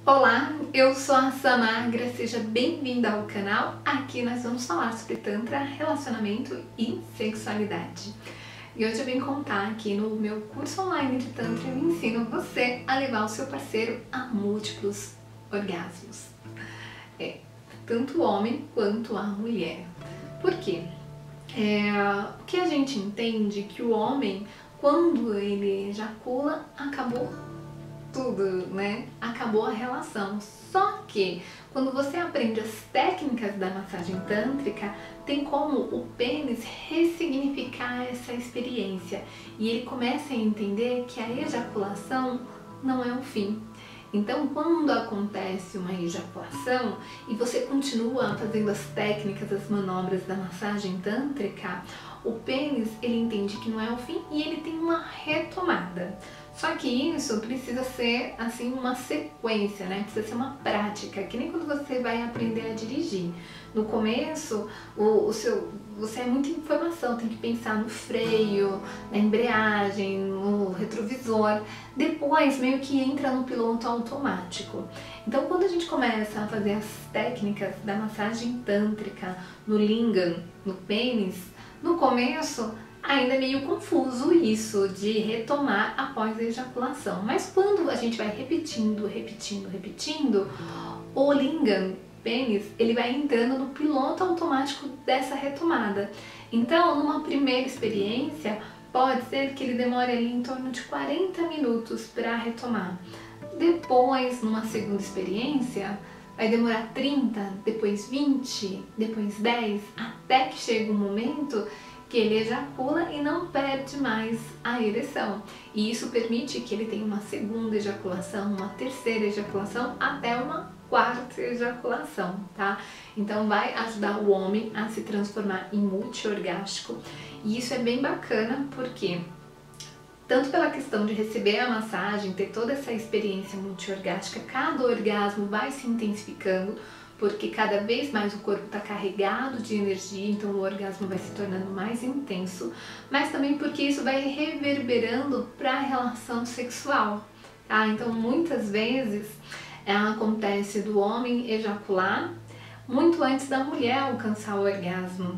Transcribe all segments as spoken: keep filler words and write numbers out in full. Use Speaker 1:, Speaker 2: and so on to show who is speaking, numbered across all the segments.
Speaker 1: Olá, eu sou a Samagra, seja bem-vinda ao canal. Aqui nós vamos falar sobre Tantra, relacionamento e sexualidade. E hoje eu vim contar aqui no meu curso online de Tantra, eu ensino você a levar o seu parceiro a múltiplos orgasmos. É, tanto o homem quanto a mulher. Por quê? É, o que a gente entende que o homem, quando ele ejacula, acabou tudo, né? Acabou a relação. Só que quando você aprende as técnicas da massagem tântrica, tem como o pênis ressignificar essa experiência e ele começa a entender que a ejaculação não é um fim. Então, quando acontece uma ejaculação e você continua fazendo as técnicas, as manobras da massagem tântrica, o pênis ele entende que não é o fim e ele tem uma retomada. Só que isso precisa ser assim uma sequência, né? Precisa ser uma prática, que nem quando você vai aprender a dirigir. No começo, o, o seu, você é muita informação, tem que pensar no freio, na embreagem, no retrovisor. Depois meio que entra no piloto automático. Então quando a gente começa a fazer as técnicas da massagem tântrica no lingam, no pênis, no começo ainda é meio confuso isso de retomar após a ejaculação, mas quando a gente vai repetindo, repetindo, repetindo, o lingam, pênis, ele vai entrando no piloto automático dessa retomada. Então, numa primeira experiência, pode ser que ele demore ali em torno de quarenta minutos para retomar. Depois, numa segunda experiência, vai demorar trinta, depois vinte, depois dez, até que chega um momento que ele ejacula e não perde mais a ereção. E isso permite que ele tenha uma segunda ejaculação, uma terceira ejaculação, até uma quarta ejaculação, tá? Então vai ajudar o homem a se transformar em multiorgástico. E isso é bem bacana porque tanto pela questão de receber a massagem, ter toda essa experiência multiorgástica, cada orgasmo vai se intensificando, porque cada vez mais o corpo está carregado de energia, então o orgasmo vai se tornando mais intenso, mas também porque isso vai reverberando para a relação sexual, tá? Então muitas vezes acontece do homem ejacular muito antes da mulher alcançar o orgasmo.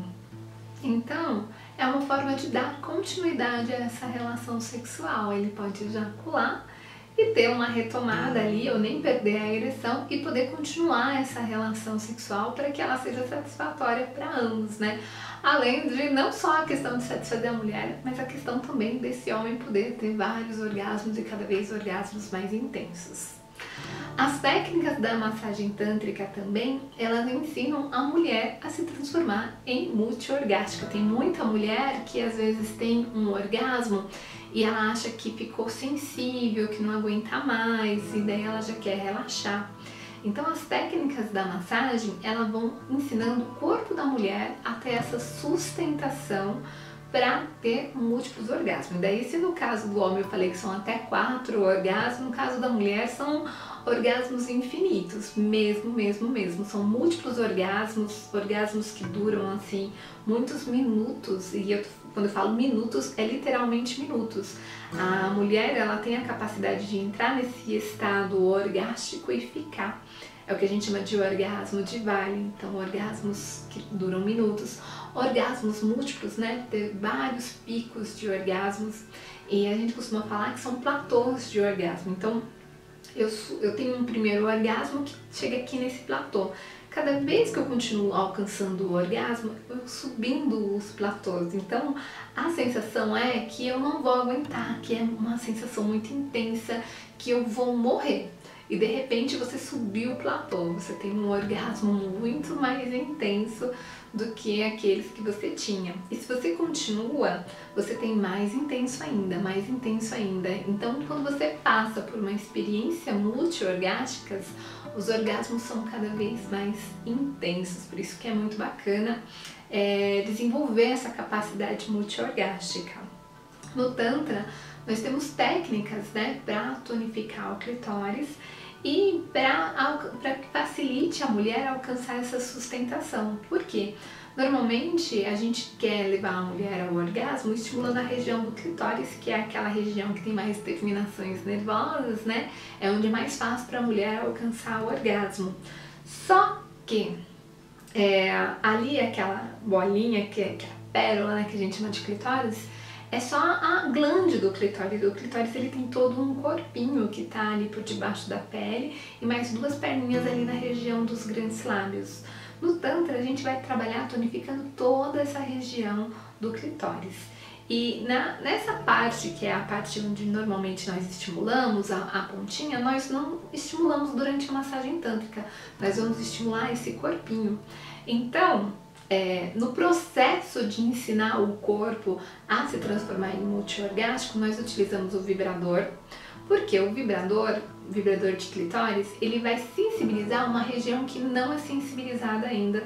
Speaker 1: Então é uma forma de dar continuidade a essa relação sexual. Ele pode ejacular e ter uma retomada ali, ou nem perder a ereção e poder continuar essa relação sexual para que ela seja satisfatória para ambos, né? Além de não só a questão de satisfazer a mulher, mas a questão também desse homem poder ter vários orgasmos e cada vez orgasmos mais intensos. As técnicas da massagem tântrica também, elas ensinam a mulher a se transformar em multiorgástica. Tem muita mulher que às vezes tem um orgasmo e ela acha que ficou sensível, que não aguenta mais e daí ela já quer relaxar. Então as técnicas da massagem, elas vão ensinando o corpo da mulher a ter essa sustentação para ter múltiplos orgasmos. Daí, se no caso do homem eu falei que são até quatro orgasmos, no caso da mulher são orgasmos infinitos, mesmo, mesmo, mesmo. São múltiplos orgasmos, orgasmos que duram assim muitos minutos, e eu, quando eu falo minutos, é literalmente minutos. A mulher, ela tem a capacidade de entrar nesse estado orgástico e ficar. É o que a gente chama de orgasmo de vale, então orgasmos que duram minutos, orgasmos múltiplos, né, ter vários picos de orgasmos, e a gente costuma falar que são platôs de orgasmo. Então eu, eu tenho um primeiro orgasmo que chega aqui nesse platô. Cada vez que eu continuo alcançando o orgasmo, eu vou subindo os platôs. Então a sensação é que eu não vou aguentar, que é uma sensação muito intensa, que eu vou morrer. E de repente você subiu o platô, você tem um orgasmo muito mais intenso do que aqueles que você tinha. E se você continua, você tem mais intenso ainda, mais intenso ainda. Então quando você passa por uma experiência multiorgástica, os orgasmos são cada vez mais intensos. Por isso que é muito bacana é, desenvolver essa capacidade multiorgástica. No Tantra, nós temos técnicas, né, para tonificar o clitóris e para facilite a mulher a alcançar essa sustentação. Por quê? Normalmente a gente quer levar a mulher ao orgasmo estimulando a região do clitóris, que é aquela região que tem mais terminações nervosas, né? É onde é mais fácil para a mulher alcançar o orgasmo. Só que é, ali aquela bolinha, que é, que é a pérola, né, que a gente chama de clitóris, é só a glande do clitóris. O clitóris ele tem todo um corpinho que tá ali por debaixo da pele e mais duas perninhas ali na região dos grandes lábios. No Tantra a gente vai trabalhar tonificando toda essa região do clitóris. E na, nessa parte, que é a parte onde normalmente nós estimulamos a, a pontinha, nós não estimulamos durante a massagem tântrica, nós vamos estimular esse corpinho. Então, é, no processo de ensinar o corpo a se transformar em multiorgástico, nós utilizamos o vibrador, porque o vibrador, o vibrador de clitóris, ele vai sensibilizar uma região que não é sensibilizada ainda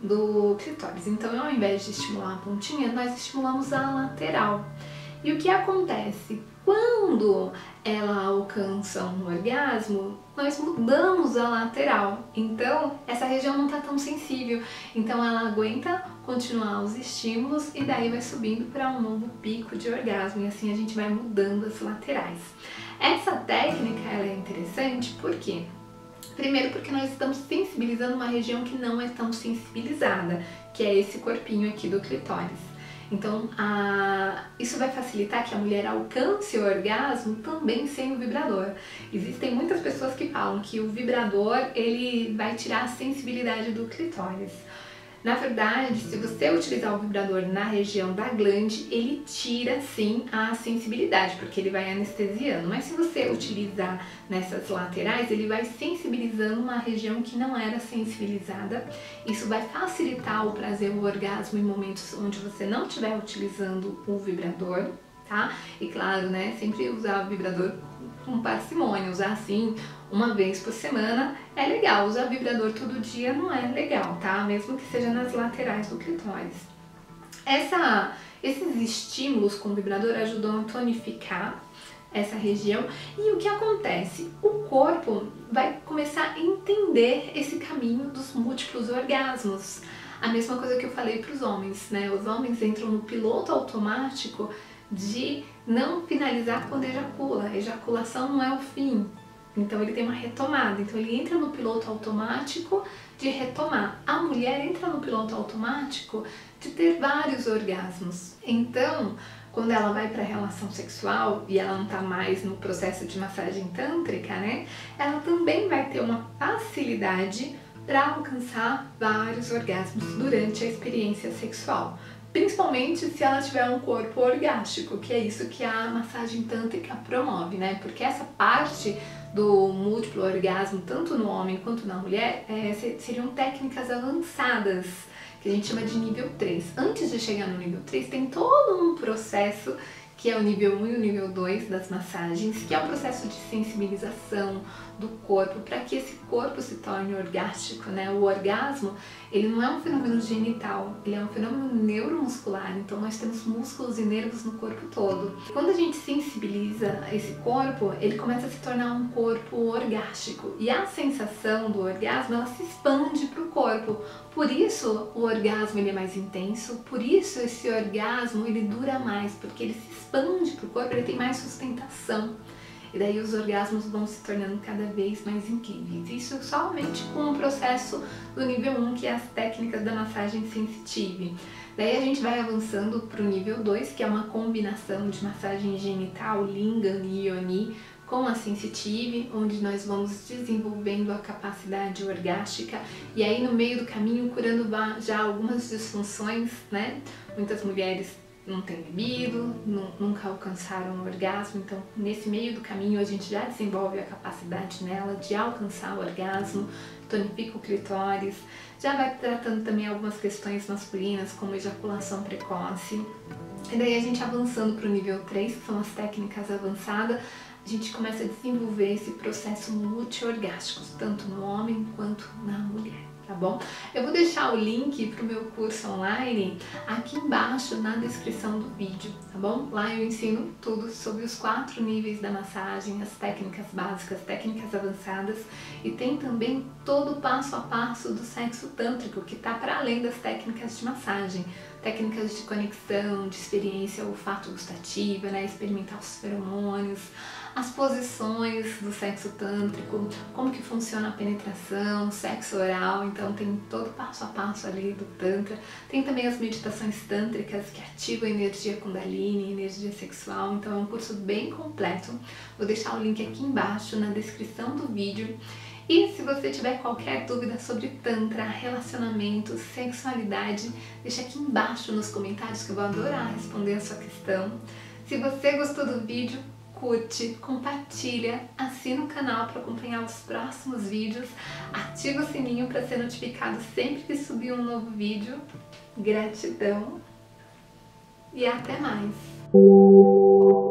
Speaker 1: do clitóris. Então, ao invés de estimular a pontinha, nós estimulamos a lateral. E o que acontece? Quando ela alcança um orgasmo, nós mudamos a lateral. Então, essa região não está tão sensível. Então, ela aguenta continuar os estímulos e daí vai subindo para um novo pico de orgasmo. E assim a gente vai mudando as laterais. Essa técnica ela é interessante porque... Primeiro porque nós estamos sensibilizando uma região que não é tão sensibilizada, que é esse corpinho aqui do clitóris. Então, a... isso vai facilitar que a mulher alcance o orgasmo também sem o vibrador. Existem muitas pessoas que falam que o vibrador ele vai tirar a sensibilidade do clitóris. Na verdade, se você utilizar o vibrador na região da glande, ele tira sim a sensibilidade, porque ele vai anestesiando. Mas se você utilizar nessas laterais, ele vai sensibilizando uma região que não era sensibilizada. Isso vai facilitar o prazer, o orgasmo em momentos onde você não estiver utilizando o vibrador, tá? E claro, né, sempre usar o vibrador com parcimônia, usar assim uma vez por semana é legal, usar vibrador todo dia não é legal, tá? Mesmo que seja nas laterais do clitóris. Essa, esses estímulos com o vibrador ajudam a tonificar essa região e o que acontece? O corpo vai começar a entender esse caminho dos múltiplos orgasmos. A mesma coisa que eu falei para os homens, né? Os homens entram no piloto automático de não finalizar quando ejacula. A ejaculação não é o fim. Então ele tem uma retomada, então ele entra no piloto automático de retomar. A mulher entra no piloto automático de ter vários orgasmos. Então, quando ela vai para a relação sexual e ela não está mais no processo de massagem tântrica, né? Ela também vai ter uma facilidade para alcançar vários orgasmos durante a experiência sexual. Principalmente se ela tiver um corpo orgástico, que é isso que a massagem tântrica promove, né? Porque essa parte do múltiplo orgasmo, tanto no homem quanto na mulher, é, seriam técnicas avançadas, que a gente chama de nível três. Antes de chegar no nível três, tem todo um processo que é o nível um e o nível dois das massagens, que é o processo de sensibilização do corpo, para que esse corpo se torne orgástico, né? O orgasmo, ele não é um fenômeno genital, ele é um fenômeno neuromuscular, então nós temos músculos e nervos no corpo todo. Quando a gente sensibiliza esse corpo, ele começa a se tornar um corpo orgástico, e a sensação do orgasmo, ela se expande para o corpo. Por isso o orgasmo ele é mais intenso, por isso esse orgasmo ele dura mais, porque ele se expande para o corpo, ele tem mais sustentação. E daí os orgasmos vão se tornando cada vez mais incríveis. Isso somente com o processo do nível um, que é as técnicas da massagem sensitive. Daí a gente vai avançando para o nível dois, que é uma combinação de massagem genital, Lingam e Yoni, com a sensitive, onde nós vamos desenvolvendo a capacidade orgástica e aí no meio do caminho curando já algumas disfunções, né? Muitas mulheres não têm bebido, nunca alcançaram o orgasmo, então nesse meio do caminho a gente já desenvolve a capacidade nela de alcançar o orgasmo, tonifica o clitóris, já vai tratando também algumas questões masculinas como ejaculação precoce. E daí a gente avançando para o nível três, que são as técnicas avançadas, a gente começa a desenvolver esse processo multiorgástico, tanto no homem quanto na mulher, tá tá bom? Eu vou deixar o link para o meu curso online aqui embaixo na descrição do vídeo, tá bom? Lá eu ensino tudo sobre os quatro níveis da massagem, as técnicas básicas, técnicas avançadas, e tem também todo o passo a passo do sexo tântrico, que tá para além das técnicas de massagem, técnicas de conexão, de experiência olfato-gustativa, né? Experimentar os feromônios, as posições do sexo tântrico, como que funciona a penetração, sexo oral, então tem todo o passo a passo ali do Tantra. Tem também as meditações tântricas que ativam a energia Kundalini, energia sexual, então é um curso bem completo. Vou deixar o link aqui embaixo na descrição do vídeo. E se você tiver qualquer dúvida sobre Tantra, relacionamento, sexualidade, deixa aqui embaixo nos comentários que eu vou adorar responder a sua questão. Se você gostou do vídeo, curte, compartilha, assina o canal para acompanhar os próximos vídeos, ativa o sininho para ser notificado sempre que subir um novo vídeo. Gratidão e até mais!